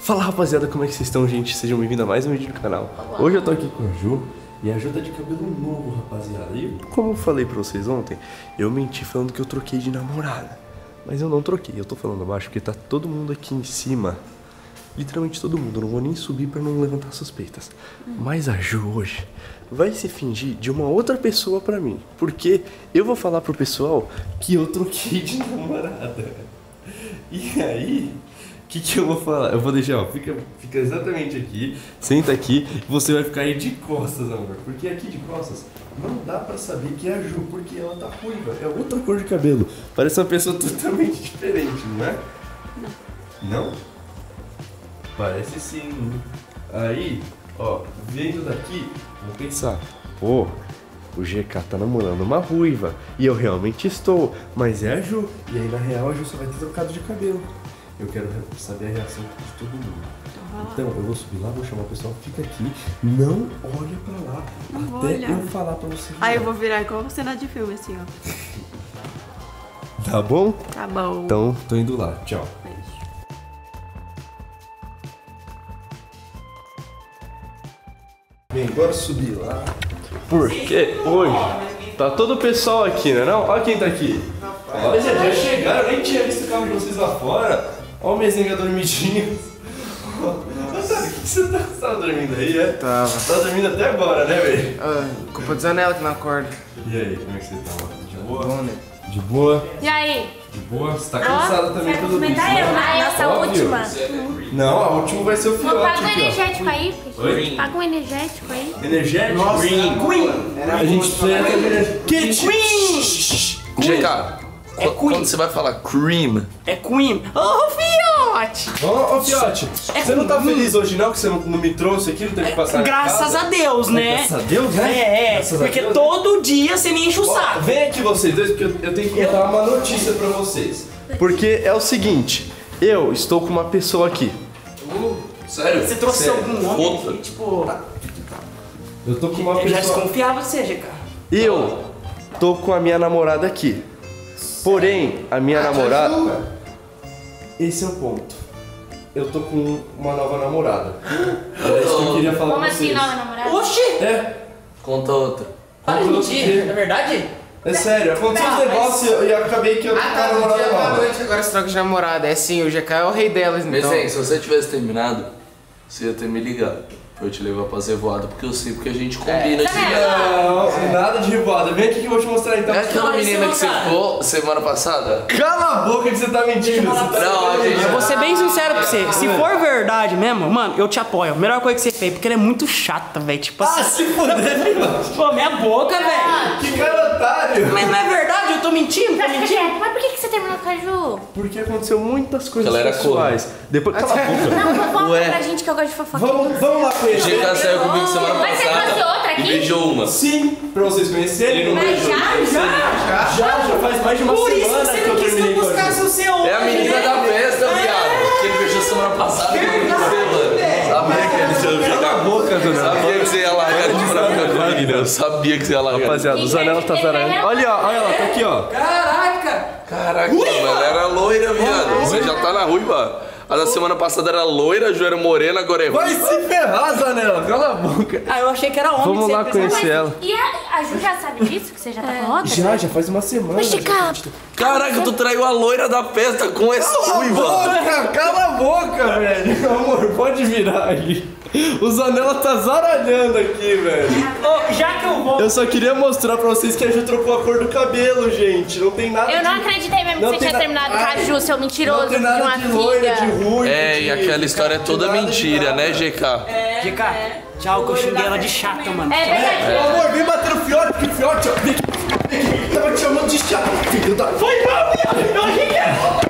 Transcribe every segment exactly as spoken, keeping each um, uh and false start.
Fala rapaziada, como é que vocês estão, gente? Sejam bem-vindos a mais um vídeo do canal. Olá. Hoje eu tô aqui com a Ju e a Ju tá de cabelo novo, rapaziada. E como eu falei pra vocês ontem, eu menti falando que eu troquei de namorada. Mas eu não troquei, eu tô falando abaixo porque tá todo mundo aqui em cima. Literalmente todo mundo, eu não vou nem subir pra não levantar suspeitas. Hum. Mas a Ju hoje vai se fingir de uma outra pessoa pra mim. Porque eu vou falar pro pessoal que eu troquei de namorada. E aí... O que, que eu vou falar? Eu vou deixar, ó, fica, fica exatamente aqui, senta aqui e você vai ficar aí de costas, amor. Porque aqui de costas não dá pra saber que é a Ju, porque ela tá ruiva, é outra cor de cabelo. Parece uma pessoa totalmente diferente, não é? Não. Não? Parece sim. Aí, ó, vendo daqui, vou pensar, pô, o G K tá namorando uma ruiva e eu realmente estou, mas é a Ju. E aí na real a Ju só vai ter trocado de cabelo. Eu quero saber a reação de todo mundo. Então, eu vou subir lá, vou chamar o pessoal, fica aqui, não olha pra lá, não até eu falar pra você virar. Aí eu vou virar igual cena de filme, assim, ó. Tá bom? Tá bom. Então, tô indo lá. Tchau. Beijo. Bem, bora subir lá. Porque hoje tá todo o pessoal aqui, né não? Olha quem tá aqui. Olha, já, já chegaram, eu nem tinha visto o carro de vocês lá fora. Olha o Mezenga dormidinho. Sabe o que você tá, você tava dormindo aí, é? Tava. Tá dormindo até agora, né, velho? Ah, culpa do Zanella que não acorda. E aí, como é que você tá? De boa? Bom, né? De boa? E aí? De boa? Você tá cansada também pelo vídeo, Comentar eu, né? nossa Óbvio. última. Não, a última vai ser o fiote. Paga um aqui, ó. energético aí. Oi? Paga um energético aí. Energético? Nossa, Green. Queen. A gente precisa de energético. Queen! G K, É Queen. quando você vai falar cream, É Queen. Ô, fiote! Ô, ô Fiote, É você não tá Queen. feliz hoje não que você não, não me trouxe aqui, não teve que passar Graças a Deus, né? Graças a Deus, né? É, é. Graças a Porque Deus, todo dia você me enche o Ó, saco. vem aqui vocês dois, porque eu, eu tenho que contar uma notícia pra vocês. Porque é o seguinte, eu estou com uma pessoa aqui. sério? Você trouxe Sério. algum homem Outra. aqui, tipo... Eu tô com uma Eu já pessoa... desconfiava de você, G K. Eu tô com a minha namorada aqui. Porém, a minha namorada... Esse é o ponto. Eu tô com uma nova namorada. É isso que eu queria falar Como pra assim, vocês. nova namorada? Oxi! É, Conta outra. Para de Conta mentir, outro é verdade? é sério. Aconteceu Tá, um negócio e eu acabei que eu tô Ah, com a tá, no namorada dia da nova. noite agora você troca de namorada. É sim, o G K é o rei delas, então. Mas, se você tivesse terminado, você ia ter me ligado pra eu te levar pra Zevoada, porque eu sei porque a gente combina de Não, nada de revoada. Vem aqui que eu vou te mostrar então. É aquela Não, menina que isso você não, cara. ficou semana passada? Cala a boca que você tá mentindo. Você tá Não, a gente- Eu vou ser bem sincero pra você. Se for verdade mesmo, mano, eu te apoio. A melhor coisa que você fez, porque ela é muito chata, velho. Tipo Ah, assim. se fuder, Fiote. Pô, minha boca, velho. Que cara otário. Mas não é verdade, eu tô mentindo, tô Fica mentindo. quieto. Mas por que que você terminou com a Ju? Porque aconteceu muitas coisas Ela era pessoais. Depois, cala a boca. Não, fofoca Ué. pra gente que eu gosto de fofoca. Vamos, vamos lá O conhecer. G K saiu comigo semana Mas você trouxe passada outra e aqui? beijou uma. Sim, pra vocês conhecerem. Ele não Mas beijou. já? Já? Já, já faz mais de uma Por isso que semana você que não eu quis terminei não com a buscar Ju. seu seu É a menina da festa, viado. Que ele beijou semana passada e não beijou você, mano. Sabia que ele ia Cala a boca, Zanella. Sabia que você ia largar de pra mim, menina. Eu sabia que você ia largar. Rapaziada, o Zanella tá zarando. Olha, ó, olha ela, tá aqui, ó. Caraca! Caraca, mano, ela era loira, viado. Você já tá na ruiva. A da semana passada era loira, a Ju era morena, agora é Vai ruiva. se ferrar, Zanella. Cala a boca. Ah, eu achei que era homem. Vamos que você lá ia pensar. conhecer ela. E a, a Ju já sabe disso? Que você já tá com outra? Já, já faz uma semana. Mas, Chica, Caraca, tu traiu a loira da festa com essa ruiva. Boca, cala a boca, velho. Amor, pode virar aí. O Zanella tá zaralhando aqui, velho. Ô, já que eu vou. Eu só queria mostrar pra vocês que a Ju trocou a cor do cabelo, gente. Não tem nada eu não de... acreditei mesmo Não que você tem tinha na- terminado com a Ai, Ju, seu mentiroso, Não tem de nada uma de loira, filha. de ruim. É, e aquela história é toda mentira, né, G K? G K, tchau, que eu xinguei ela de chata, mano. É verdade. Meu amor, vem bater no fiote, porque o fiote, ó. Vem aqui, vem aqui. Tava te chamando de chato, filho da... Foi mal, viado. Eu achei que era...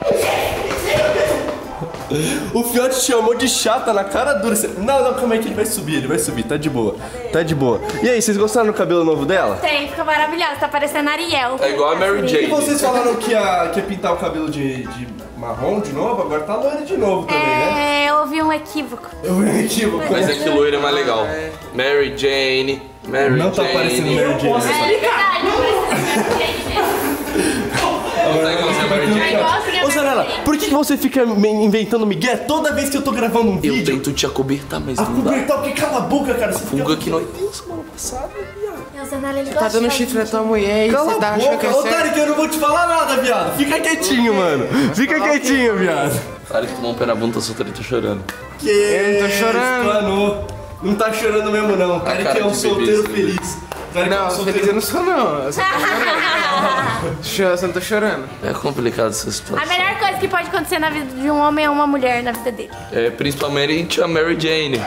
O Fiote te chamou de chata na cara dura. Você- Não, não, calma aí que ele vai subir, ele vai subir, tá de boa. Tá de boa. E aí, vocês gostaram do cabelo novo dela? Tem, fica maravilhosa, tá parecendo Ariel. É igual a Mary E Jane. vocês falaram que ia, que ia pintar o cabelo de, de marrom de novo, agora tá loira de novo também, né? É, houve um equívoco. Eu vi um equívoco. Mas é que loira é mais legal. Mary Jane, Mary Não tá Jane. parecendo Mary Jane. Posso né? É verdade, não precisa ser mesmo. Tá igualzinho a Mary Jane. Igualzinho a Ô, Zanella, Mary Jane. por que que você fica me inventando migué toda vez que eu tô gravando um Eu vídeo? tento te acobertar, mas A não dá. cobertar o que? Cala a boca, cara. Você fica... Fuga que nós temos semana passada, viado. E o Zanella, ele Tá gosta dando de chifre na fazer tua mulher e Cala você tá a achando boca, que é otário, sério? que eu não vou te falar nada, viado. Fica quietinho, mano. Fica quietinho, viado. Cara que tomou um pé na bunda, tá solteiro e tá chorando. Que Eu não tô chorando. Mano, não tá chorando mesmo, não. Cara, cara que é um de solteiro bebê, feliz. Cara que é um Não, solteiro feliz eu não sou não. Eu só tô chorando. Cho- Eu só não tô chorando. É complicado essa A situação. melhor coisa que pode acontecer na vida de um homem é uma mulher na vida dele. É, principalmente a Mary Jane.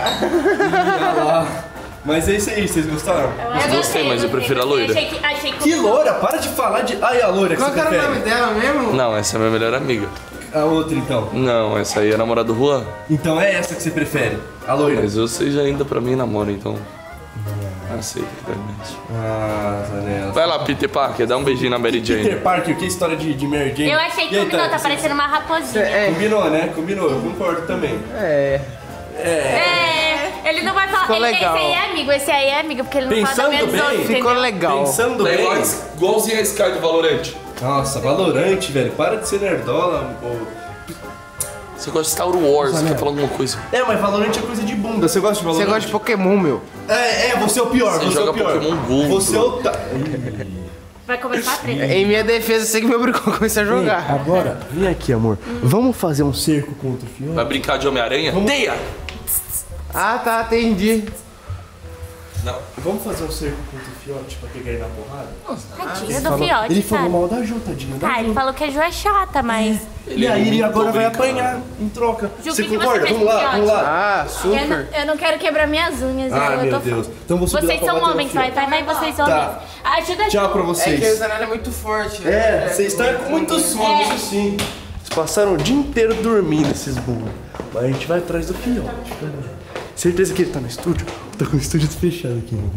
Mas é isso aí, vocês gostaram? Eu gostei, mas eu prefiro a loira. Achei que, achei que, Que loira, para de falar de... Ai, a loira que Qual você que era o prefere. nome dela mesmo? Não, essa é minha melhor amiga. A outra, então. Não, essa aí é a namorada do Juan. Então é essa que você prefere, a loira. Mas vocês ainda pra mim namoram, então. Aceita que tá mesmo. Ah, Zanella. Vai lá, Peter Parker, dá um beijinho na Mary Jane. Peter Parker, que história de, de Mary Jane. Eu achei que E aí, combinou, tá você- parecendo uma raposinha. É, Combinou, né? Combinou, eu concordo também. é. É, ele não vai falar. Ficou Ele, legal. esse aí é amigo, esse aí é amigo, porque ele não Pensando fala da minha bem, visão, ficou entendeu? Ficou legal. Pensando Tá bem... igual, igualzinho a Sky do Valorant. Nossa, Valorante, velho. Para de ser nerdola. ô. Você gosta de Star Wars, quer falar alguma coisa? É, mas Valorante é coisa de bunda. Você gosta de Você Valorante? gosta de Pokémon, meu? É, é, você é o pior. Você Você, é joga o pior. Pokémon Go, Você é o... Ta... Vai começar a treta. Em minha defesa, você que me obrigou a começar a jogar. Agora, vem aqui, amor. Vamos fazer um cerco contra o Fiote? Vai brincar de Homem-Aranha? Teia! Ah, tá, entendi. Não. Vamos fazer um cerco contra o Fiote pra pegar ele na porrada? Tadinho do fiote, Ele falou sabe? mal da Ju, tadinho da Tá, Ju. ele falou que a Ju é chata, mas... E aí ele Não agora tô vai brincando. apanhar em troca. Ju, Você o que que você concorda? fez Vamos com o lá, vamos Fiote? lá. Ah, Eu super. não, eu não quero quebrar minhas unhas, Ah, eu meu tô... Deus. Então vou subir lá Vocês pra são bater no homens, vai, Fiote. vai, vai, vocês são Tá. homens. Ajuda a Tchau pra É que o vocês. Zanella é muito forte. É, vocês estão com muito sono, isso sim. Vocês passaram o dia inteiro dormindo, esses burros. Mas a gente vai atrás do Fiote. Certeza que ele tá no estúdio? Tá com o estúdio fechado aqui, né?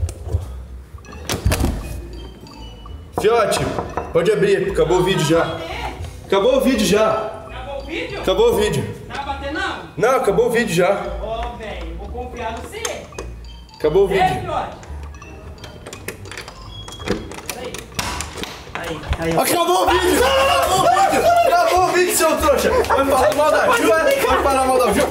Fiote, pode abrir, acabou o vídeo já. Acabou o vídeo já. Acabou o vídeo? Acabou o vídeo. Não vai bater não? Não, acabou o vídeo já. Ó, velho, vou confiar no você. Acabou o Ei, vídeo. filhote. Aí, aí, ó. Acabou o vídeo! Acabou o vídeo! Acabou o vídeo, seu trouxa! Vai falar mal da Ju, vai vai falar mal da Ju!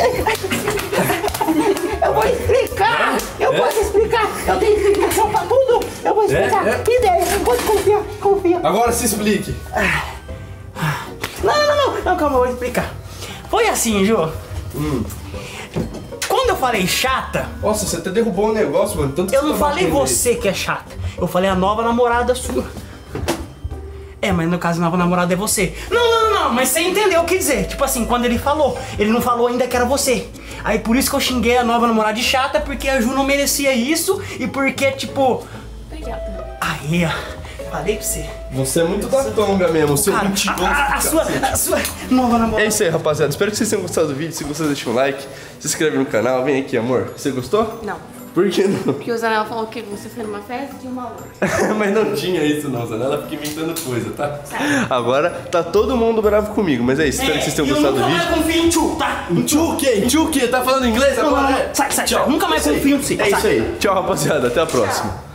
Eu vou explicar! Eu posso explicar! Eu tenho explicação pra tudo! Eu vou explicar! É, é. Que ideia! Pode confiar! Confia! Agora se explique. Não, não, não, não, calma, eu vou explicar. Foi assim, Ju. Hum. Quando eu falei chata, Nossa, você até derrubou um negócio, mano. Tanto que eu você não tá falei batendo nele. você que é chata. Eu falei a nova namorada sua. É, mas no caso, a nova namorada é você. Não, não, não, não, mas você entendeu o que dizer. Tipo assim, quando ele falou, ele não falou ainda que era você. Aí por isso que eu xinguei a nova namorada de chata, porque a Ju não merecia isso e porque, tipo. Obrigada. Aí, ó. Falei pra você. Você é muito da tonga mesmo, seu Cara, mentiroso. a, a, a sua, a sua nova namorada. É isso aí, rapaziada. Espero que vocês tenham gostado do vídeo. Se gostou, deixa um like. Se inscreve no canal. Vem aqui, amor. Você gostou? Não. Por que não? Porque o Zanella falou que você foi numa festa de uma outra. Mas não tinha isso não, Zanella fica inventando coisa, tá? Agora tá todo mundo bravo comigo, mas é isso. Espero que vocês tenham eu gostado do nunca vídeo. mais confio em tchu, tá? Em tchu o quê? Em tchu o quê? Tá falando inglês Não, não, agora? não. Sai, sai, Tchau. sai. Nunca mais É isso aí. confio em você. É isso Sai. aí. Tchau, rapaziada. Até a próxima.